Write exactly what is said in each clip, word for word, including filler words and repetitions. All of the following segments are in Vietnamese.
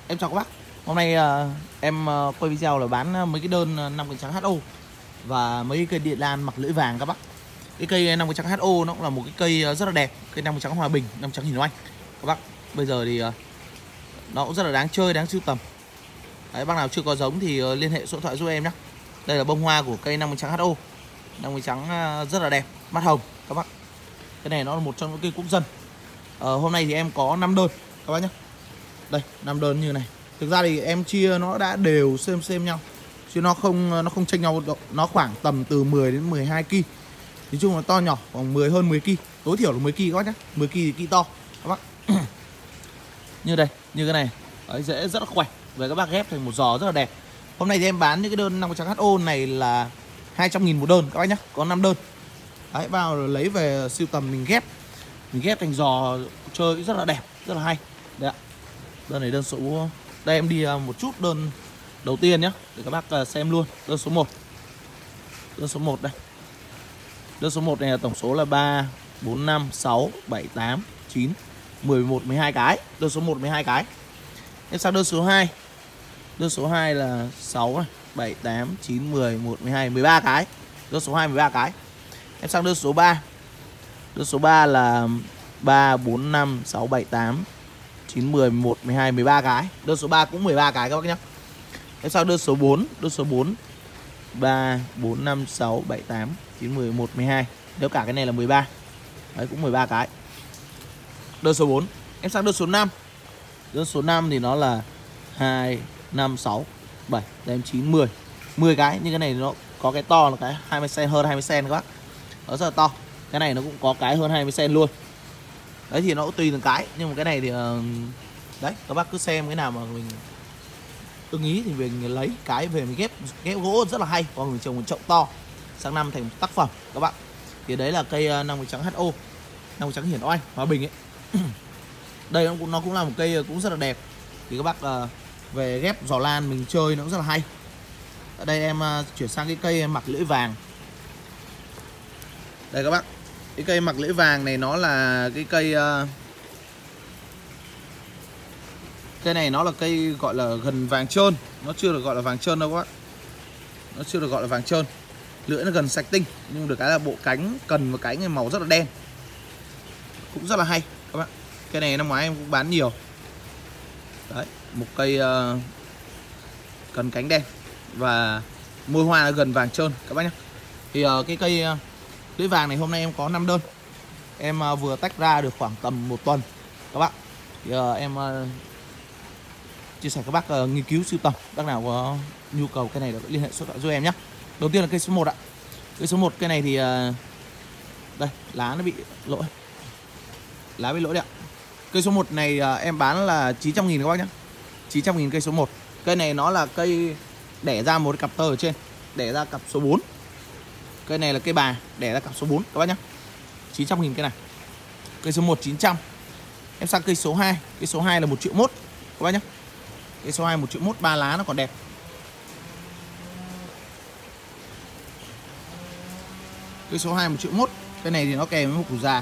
Em chào các bác. Hôm nay uh, em uh, quay video là bán mấy cái đơn năm cánh trắng hát o và mấy cây địa lan mặc lưỡi vàng các bác. Cái cây năm cánh trắng hát o nó cũng là một cái cây rất là đẹp, cây năm cánh trắng hòa bình, năm trắng hiền oanh các bác. Bây giờ thì uh, nó cũng rất là đáng chơi, đáng sưu tầm. Đấy, bác nào chưa có giống thì uh, liên hệ số điện thoại giúp em nhé. Đây là bông hoa của cây năm cánh trắng hát o, năm cánh trắng uh, rất là đẹp, mắt hồng các bác. Cái này nó là một trong những cây quốc dân. uh, Hôm nay thì em có năm đơn các bác nhé. Đây, năm đơn như này. Thực ra thì em chia nó đã đều xem xem nhau, chứ nó không nó không chênh nhau, nó khoảng tầm từ mười đến mười hai ki. Nói chung là to nhỏ khoảng mười hơn mười ki, tối thiểu là mười ki các bác nhé. mười ki thì ki to các bác. Như đây, như cái này. Đấy, dễ rất là khỏe. Về các bác ghép thành một giò rất là đẹp. Hôm nay thì em bán những cái đơn năm cánh trắng hát o này là hai trăm nghìn một đơn các bác nhé, có năm đơn. Đấy, vào lấy về sưu tầm mình ghép. Mình ghép thành giò chơi rất là đẹp, rất là hay. Đấy ạ. Đơn này đơn số. Đây em đi một chút đơn đầu tiên nhé, để các bác xem luôn. Đơn số một. Đơn số một đây. Đơn số một này là tổng số là ba, bốn, năm, sáu, bảy, tám, chín, mười một, mười hai cái. Đơn số một mười hai cái. Em sang đơn số hai. Đơn số hai là sáu, bảy, tám, chín, mười, một, mười hai, mười ba cái. Đơn số hai mười ba cái. Em sang đơn số ba. Đơn số ba là ba, bốn, năm, sáu, bảy, tám, chín, mười, mười một, mười hai, mười ba cái. Đơn số ba cũng mười ba cái các bác nhé. Em sau đơn số bốn. Đơn số bốn ba, bốn, năm, sáu, bảy, tám, chín, mười, mười một, mười hai. Nếu cả cái này là mười ba. Đấy, cũng mười ba cái. Đơn số bốn. Em sang đơn số năm. Đơn số năm thì nó là hai, năm, sáu, bảy, tám, chín, mười. mười cái. Nhưng cái này nó có cái to là cái hai mươi xen, hơn hai mươi xen các bác. Nó rất là to. Cái này nó cũng có cái hơn hai mươi xen luôn. Đấy thì nó cũng tùy từng cái. Nhưng mà cái này thì đấy, các bác cứ xem cái nào mà mình ưng ý thì mình lấy cái về mình ghép. Ghép gỗ rất là hay. Còn mình trồng một chậu to, sang năm thành một tác phẩm các bạn. Thì đấy là cây năm cánh trắng hát o, năm cánh trắng hiển oanh hòa bình ấy. Đây nó cũng, nó cũng là một cây cũng rất là đẹp. Thì các bác uh, về ghép giò lan mình chơi nó cũng rất là hay. Ở đây em uh, chuyển sang cái cây mặc lưỡi vàng. Đây các bác, cái cây mặc lưỡi vàng này nó là cái cây uh, cây này nó là cây gọi là gần vàng trơn. Nó chưa được gọi là vàng trơn đâu các bác. Nó chưa được gọi là vàng trơn. Lưỡi nó gần sạch tinh. Nhưng được cái là bộ cánh, cần và cánh này màu rất là đen. Cũng rất là hay các bác. Cây này năm ngoái em cũng bán nhiều. Đấy, một cây uh, cần cánh đen. Và môi hoa nó gần vàng trơn các bác nhé. Thì uh, cái cây uh, lưỡi vàng này hôm nay em có năm đơn. Em uh, vừa tách ra được khoảng tầm một tuần các bác. Thì uh, em uh, chia sẻ các bác uh, nghiên cứu sưu tầm. Bác nào có nhu cầu cây này liên hệ số điện thoại giúp em nhé. Đầu tiên là cây số một ạ. Cây số một, cây này thì uh, đây, lá nó bị lỗi. Lá bị lỗi đấy ạ. Cây số một này uh, em bán là chín trăm nghìn các bác nhé. chín trăm nghìn cây số một. Cây này nó là cây đẻ ra một cặp tơ ở trên, đẻ ra cặp số bốn. Cây này là cây bà, đẻ ra cặp số bốn các bác nhé. chín trăm nghìn cây này. Cây số một chín trăm. Em sang cây số hai. Cây số hai là một triệu mốt các bác nhé. Cây số hai một triệu mốt, ba lá nó còn đẹp. Cây số hai một triệu mốt. Cái này thì nó kèm với một củ già.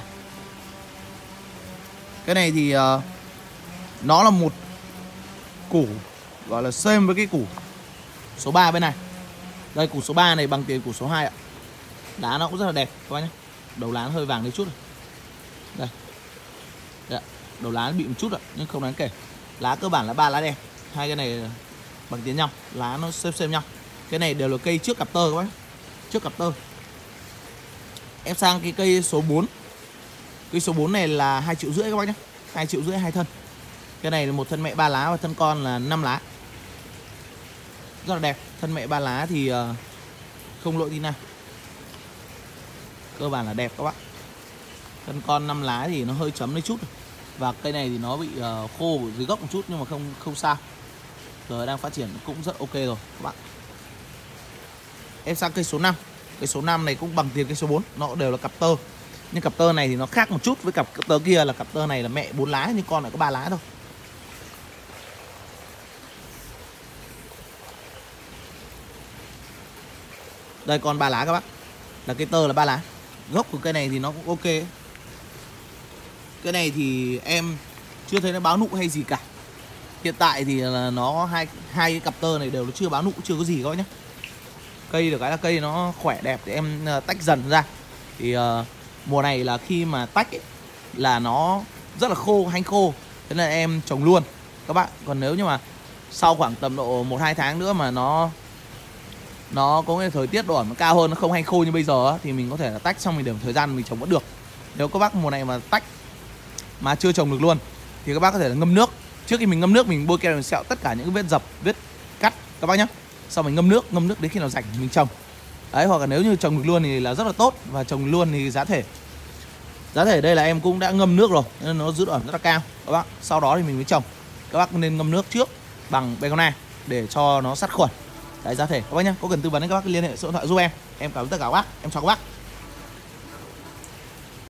Cái này thì uh, nó là một củ gọi là same với cái củ số ba bên này. Đây, củ số ba này bằng tiền củ số hai ạ. Đá nó cũng rất là đẹp các bác nhé. Đầu lá hơi vàng đấy chút rồi. Đây. Đấy, đầu lá bị một chút ạ, nhưng không đáng kể. Lá cơ bản là ba lá đen. Hai cái này bằng tiền nhau, lá nó xem xem nhau. Cái này đều là cây trước cặp tơ các bác. Trước cặp tơ. Em sang cái cây số bốn. Cây số bốn này là hai triệu rưỡi các bác nhé. hai triệu rưỡi hai thân. Cái này là một thân mẹ ba lá và thân con là năm lá. Rất là đẹp. Thân mẹ ba lá thì uh, không lỗi tí nào. Cơ bản là đẹp các bác. Thân con năm lá thì nó hơi chấm lấy chút. Và cây này thì nó bị uh, khô ở dưới gốc một chút, nhưng mà không không sao. Giờ đang phát triển cũng rất ok rồi các bạn. Em sang cây số năm. Cây số năm này cũng bằng tiền cây số bốn. Nó đều là cặp tơ. Nhưng cặp tơ này thì nó khác một chút với cặp tơ kia, là cặp tơ này là mẹ bốn lá nhưng con lại có ba lá thôi. Đây, con ba lá các bác. Là cái tơ là ba lá. Gốc của cây này thì nó cũng ok. Cái này thì em chưa thấy nó báo nụ hay gì cả. Hiện tại thì là nó hai hai cái cặp tơ này đều nó chưa báo nụ, chưa có gì các bác nhé. Cây được cái là cây nó khỏe đẹp thì em tách dần ra. Thì uh, mùa này là khi mà tách ấy, là nó rất là khô, hanh khô, thế là em trồng luôn các bạn. Còn nếu như mà sau khoảng tầm độ một hai tháng nữa mà nó nó có cái thời tiết độ ẩm nó cao hơn, nó không hanh khô như bây giờ á, thì mình có thể là tách xong mình để một thời gian mình trồng vẫn được. Nếu các bác mùa này mà tách mà chưa trồng được luôn thì các bác có thể là ngâm nước. Trước khi mình ngâm nước mình bôi kem sẹo tất cả những vết dập, vết cắt các bác nhé. Sau mình ngâm nước, ngâm nước đến khi nào rảnh mình trồng. Đấy, hoặc là nếu như trồng được luôn thì là rất là tốt. Và trồng luôn thì giá thể Giá thể đây là em cũng đã ngâm nước rồi nên nó giữ độ ẩm rất là cao các bác. Sau đó thì mình mới trồng. Các bác nên ngâm nước trước bằng Begona để cho nó sát khuẩn. Đấy, giá thể các bác nhé. Có cần tư vấn thì các bác liên hệ số điện thoại giúp em. Em cảm ơn tất cả các bác. Em chào các bác.